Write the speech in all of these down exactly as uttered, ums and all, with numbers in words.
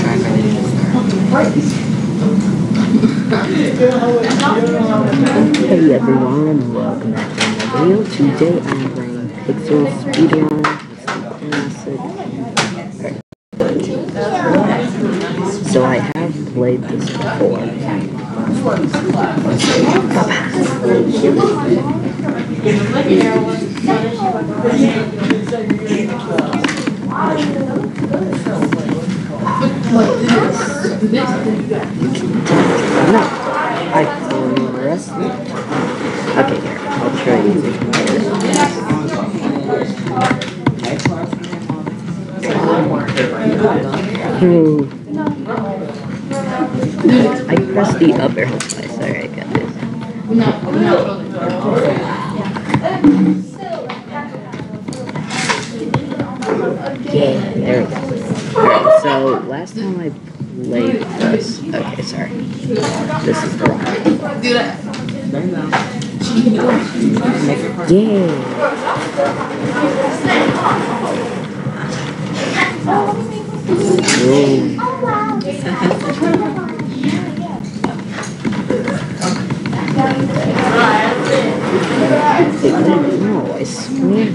Hey everyone, welcome back to another video. Today I'm playing Pixel Speedrun. Classic. So I have played this before. No, I can rest. Okay, here, I'll try using Hmm. I pressed the upper twice. Alright, got this. Yeah, there we go. Alright, so last time I played this. Okay, sorry. This is the wrong one. Do that. Yeah. Whoa. No, I swear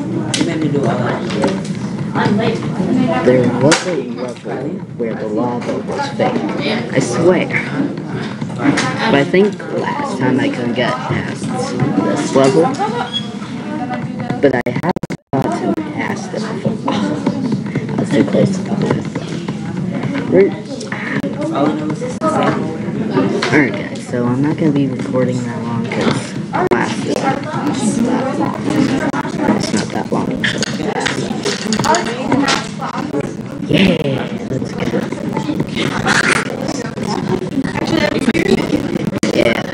there was a level where the lava was fake. I swear. But I think last time I couldn't get past this level. But I haven't gotten past it before. I was too close to it. Alright guys, so I'm not going to be recording that long because class is not that long. It's not that long. Yeah, let's go. Yeah.